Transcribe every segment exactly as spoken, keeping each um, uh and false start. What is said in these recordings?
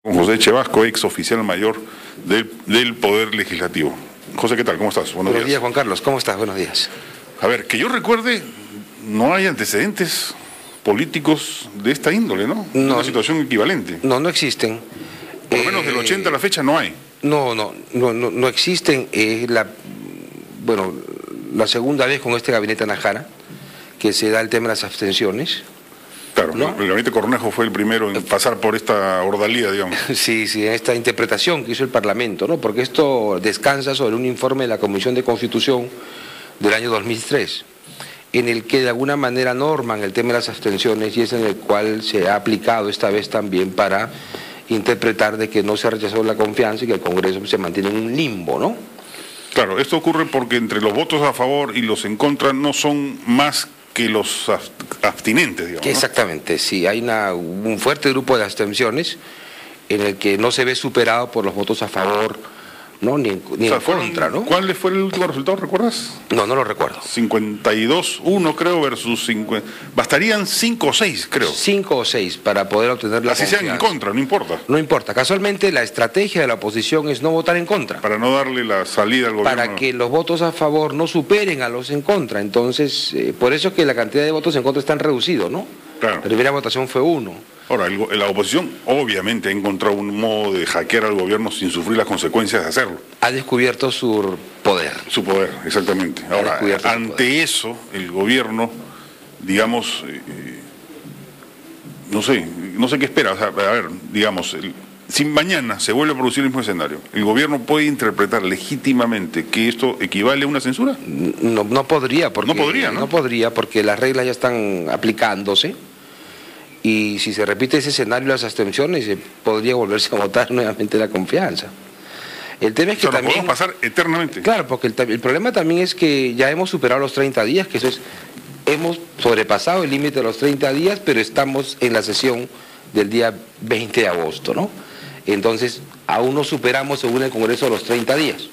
Con José Chevasco, ex oficial mayor del, del Poder Legislativo. José, ¿qué tal? ¿Cómo estás? Buenos, Buenos días. días, Juan Carlos. ¿Cómo estás? Buenos días. A ver, que yo recuerde, no hay antecedentes políticos de esta índole, ¿no? No. Una situación equivalente. No, no existen. Por lo menos del ochenta a la fecha no hay. No, no, no, no, no existen. Es la, bueno, la segunda vez con este gabinete Nájara que se da el tema de las abstenciones. Claro, ¿no? El gabinete Cornejo fue el primero en pasar por esta ordalía, digamos. Sí, sí, en esta interpretación que hizo el Parlamento, ¿no? Porque esto descansa sobre un informe de la Comisión de Constitución del año dos mil tres, en el que de alguna manera norman el tema de las abstenciones y es en el cual se ha aplicado esta vez también para interpretar de que no se ha rechazado la confianza y que el Congreso se mantiene en un limbo, ¿no? Claro, esto ocurre porque entre los votos a favor y los en contra no son más que los abstinentes, digamos. Exactamente, ¿no? Sí, hay una, un fuerte grupo de abstenciones en el que no se ve superado por los votos a favor, ¿no? Ni en, ni o sea, en contra, ¿no? ¿Cuál fue el último resultado, recuerdas? No, no lo recuerdo. cincuenta y dos uno creo versus cincuenta. Bastarían cinco o seis, creo. cinco o seis para poder obtener la Así confianza. Sean en contra, no importa. No importa. Casualmente la estrategia de la oposición es no votar en contra. Para no darle la salida al gobierno. Para que los votos a favor no superen a los en contra. Entonces, eh, por eso es que la cantidad de votos en contra es tan reducido, ¿no? Claro. La primera votación fue uno. Ahora, el, la oposición obviamente ha encontrado un modo de hackear al gobierno sin sufrir las consecuencias de hacerlo. Ha descubierto su poder. Su poder, exactamente. Ahora, ante eso, el gobierno, digamos, eh, no sé, no sé qué espera. O sea, a ver, digamos, el, si mañana se vuelve a producir el mismo escenario, ¿el gobierno puede interpretar legítimamente que esto equivale a una censura? No, no podría, porque, no podría, ¿no? No podría, porque las reglas ya están aplicándose. Y si se repite ese escenario de las abstenciones, eh, podría volverse a votar nuevamente la confianza. El tema es que o sea, también... podemos pasar eternamente. Claro, porque el, el problema también es que ya hemos superado los treinta días, que eso es... Hemos sobrepasado el límite de los treinta días, pero estamos en la sesión del día veinte de agosto, ¿no? Entonces, aún no superamos, según el Congreso, los treinta días.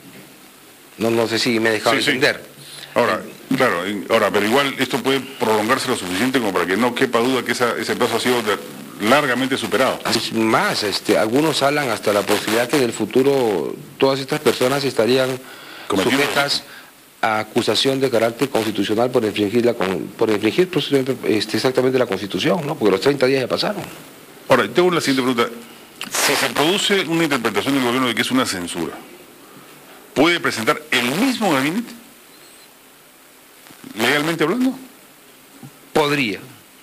No, no sé si me he dejado sí, entender. Sí. Ahora, claro, ahora, pero igual esto puede prolongarse lo suficiente como para que no quepa duda que esa, ese plazo ha sido de, largamente superado. Es más, este, algunos hablan hasta la posibilidad que en el futuro todas estas personas estarían sujetas a acusación de carácter constitucional por infringir, la, por infringir este, exactamente la Constitución, ¿no? Porque los treinta días ya pasaron. Ahora, tengo la siguiente pregunta. Si se produce una interpretación del gobierno de que es una censura, ¿puede presentar el mismo gabinete? ¿Legalmente hablando? Podría.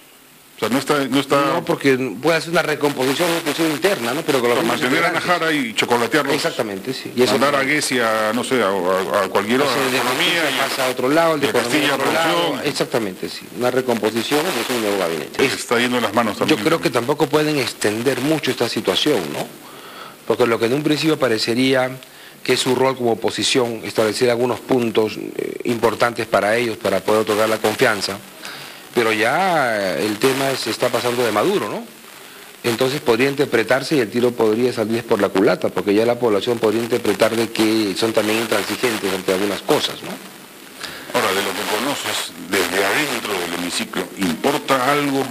O sea, no está... No, está... no porque puede hacer una recomposición, una cuestión interna, ¿no? Pero con los mantener a Nájara y chocolatearlos. Exactamente, sí. Y eso mandar a Guesi a, no sé, a, a, a cualquier otra de economía. Y pasa a otro lado, el de, de economía a otro lado. Exactamente, sí. Una recomposición es un nuevo gabinete. Se está yendo en las manos también. Yo creo que tampoco pueden extender mucho esta situación, ¿no? Porque lo que en un principio parecería que es su rol como oposición, establecer algunos puntos eh, importantes para ellos, para poder otorgar la confianza, pero ya el tema se está pasando de maduro, ¿no? Entonces podría interpretarse y el tiro podría salir por la culata, porque ya la población podría interpretar de que son también intransigentes ante algunas cosas, ¿no? Ahora, de lo que conoces, desde adentro del hemiciclo, ¿importa algo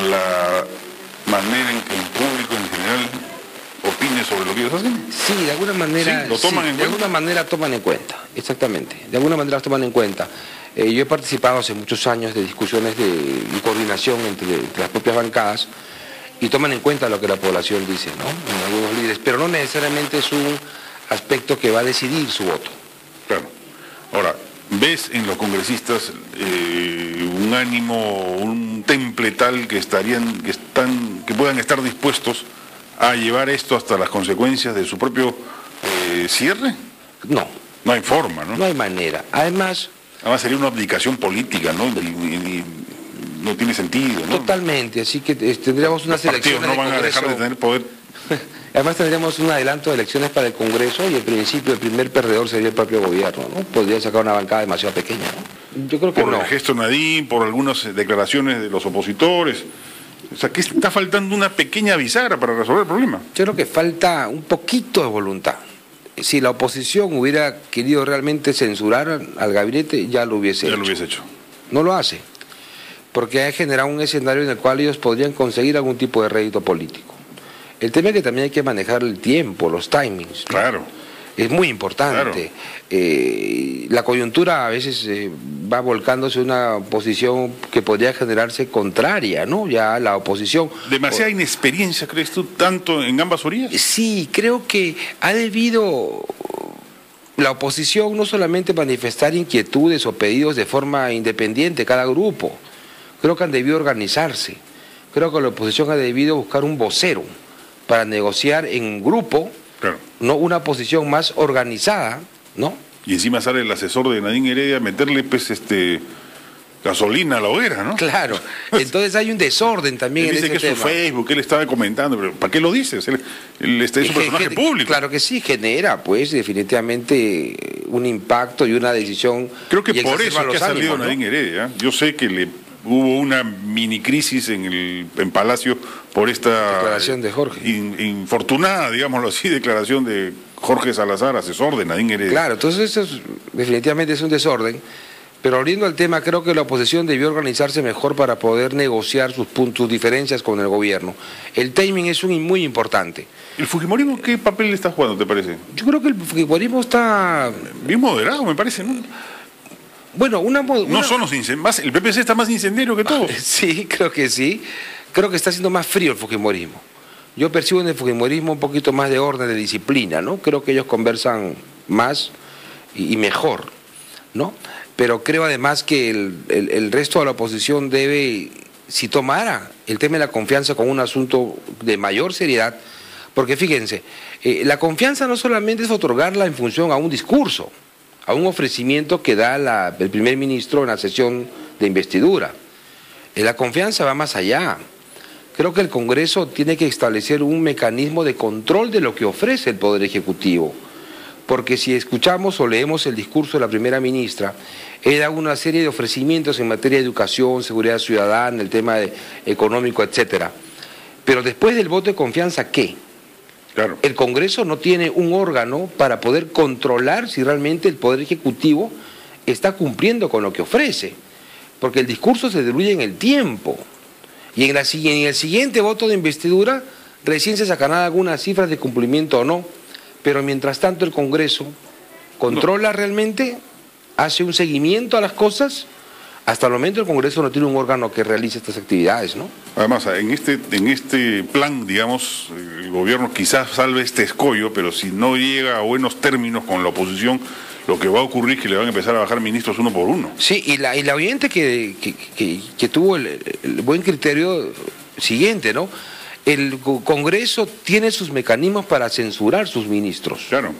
la manera en que el público en general opine sobre lo que ellos hacen? Sí, de alguna manera, ¿Sí? ¿Lo toman sí, en de cuenta? alguna manera toman en cuenta, exactamente, de alguna manera los toman en cuenta. Eh, yo he participado hace muchos años de discusiones de, de coordinación entre, entre las propias bancadas y toman en cuenta lo que la población dice, ¿no? En algunos líderes, pero no necesariamente es un aspecto que va a decidir su voto. Claro. Ahora, ¿ves en los congresistas eh, un ánimo, un temple tal que estarían, que están, que puedan estar dispuestos a llevar esto hasta las consecuencias de su propio eh, cierre? No. No hay forma, ¿no? No hay manera. Además... Además sería una abdicación política, ¿no? Y, y, y no tiene sentido, ¿no? Totalmente, así que eh, tendríamos unas Los partidos elecciones no van de a dejar de tener poder. Además tendríamos un adelanto de elecciones para el Congreso y en principio el primer perdedor sería el propio gobierno, ¿no? Podría sacar una bancada demasiado pequeña, ¿no? Yo creo que por no. el gesto Nadine, por algunas declaraciones de los opositores. O sea, que está faltando una pequeña bisagra para resolver el problema. Yo creo que falta un poquito de voluntad. Si la oposición hubiera querido realmente censurar al gabinete, ya lo hubiese ya hecho. lo hubiese hecho. No lo hace, porque ha generado un escenario en el cual ellos podrían conseguir algún tipo de rédito político. El tema es que también hay que manejar el tiempo, los timings, ¿no? Claro. Es muy importante. Claro. Eh, la coyuntura a veces eh, va volcándose a una posición que podría generarse contraria, ¿no? Ya la oposición... ¿Demasiada inexperiencia, crees tú, tanto en ambas orillas? Sí, creo que ha debido la oposición no solamente manifestar inquietudes o pedidos de forma independiente, cada grupo. Creo que han debido organizarse. Creo que la oposición ha debido buscar un vocero para negociar en grupo, claro, no una posición más organizada, ¿no? Y encima sale el asesor de Nadine Heredia a meterle pues este gasolina a la hoguera, ¿no? Claro, entonces hay un desorden también él en dice ese que tema. es su Facebook, él estaba comentando, pero ¿para qué lo dices? Él, él este, es un personaje público. Claro que sí, genera pues definitivamente un impacto y una decisión. Creo que por eso los que ha salido ánimos, ¿no? Nadine Heredia. Yo sé que le hubo una mini crisis en el en Palacio por esta declaración de Jorge. In, infortunada, digámoslo así, declaración de Jorge Salazar, asesor de Nadine Heredia. Claro, entonces eso es, definitivamente es un desorden, pero abriendo el tema, creo que la oposición debió organizarse mejor para poder negociar sus puntos, sus diferencias con el gobierno. El timing es un, muy importante. ¿El fujimorismo qué papel le está jugando, te parece? Yo creo que el fujimorismo está... bien moderado, me parece, ¿no? Bueno, una, una... No son los incendiarios, el P P C está más incendiario que todo. Sí, creo que sí. Creo que está siendo más frío el fujimorismo. Yo percibo en el fujimorismo un poquito más de orden, de disciplina, ¿no? Creo que ellos conversan más y, y mejor, ¿no? Pero creo además que el, el, el resto de la oposición debe, si tomara el tema de la confianza como un asunto de mayor seriedad, porque fíjense, eh, la confianza no solamente es otorgarla en función a un discurso, a un ofrecimiento que da la, el primer ministro en la sesión de investidura. Eh, la confianza va más allá. Creo que el Congreso tiene que establecer un mecanismo de control de lo que ofrece el Poder Ejecutivo. Porque si escuchamos o leemos el discurso de la primera ministra, ella da una serie de ofrecimientos en materia de educación, seguridad ciudadana, el tema de, económico, etcétera. Pero después del voto de confianza, ¿qué? Claro. El Congreso no tiene un órgano para poder controlar si realmente el Poder Ejecutivo está cumpliendo con lo que ofrece. Porque el discurso se diluye en el tiempo. Y en, la, en el siguiente voto de investidura recién se sacarán algunas cifras de cumplimiento o no. Pero mientras tanto el Congreso controla realmente, hace un seguimiento a las cosas. Hasta el momento el Congreso no tiene un órgano que realice estas actividades, ¿no? Además, en este, en este plan, digamos, el gobierno quizás salve este escollo, pero si no llega a buenos términos con la oposición, lo que va a ocurrir es que le van a empezar a bajar ministros uno por uno. Sí, y la, y la oyente que, que, que, que tuvo el, el buen criterio siguiente, ¿no? El Congreso tiene sus mecanismos para censurar sus ministros. Claro.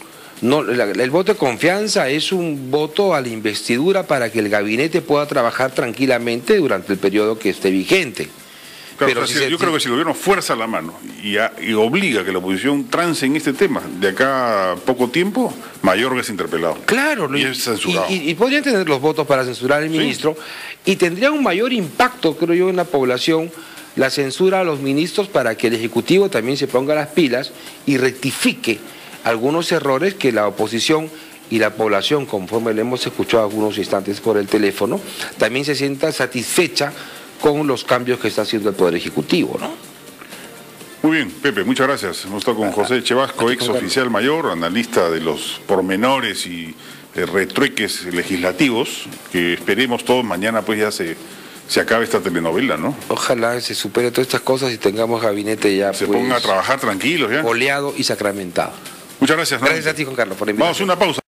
No, la, el voto de confianza es un voto a la investidura para que el gabinete pueda trabajar tranquilamente durante el periodo que esté vigente. Claro, Pero o sea, si si, yo se, creo que si el gobierno fuerza la mano y, a, y obliga a que la oposición trance en este tema, de acá a poco tiempo, Mayorga es interpelado. Claro, y es censurado. Y, y, y podrían tener los votos para censurar al ministro, sí, y tendría un mayor impacto, creo yo, en la población, la censura a los ministros para que el Ejecutivo también se ponga las pilas y rectifique algunos errores que la oposición y la población, conforme le hemos escuchado algunos instantes por el teléfono, también se sienta satisfecha con los cambios que está haciendo el Poder Ejecutivo, ¿no? Muy bien, Pepe, muchas gracias. Hemos estado con José Echevasco, ex oficial mayor, analista de los pormenores y eh, retrueques legislativos, que esperemos todos mañana pues ya se... se acabe esta telenovela, ¿no? Ojalá se supere todas estas cosas y tengamos gabinete ya se pues, ponga a trabajar tranquilos ya. Oleado y sacramentado. Muchas gracias, ¿no? Gracias a ti, Juan Carlos, por invitarme. Vamos a una pausa.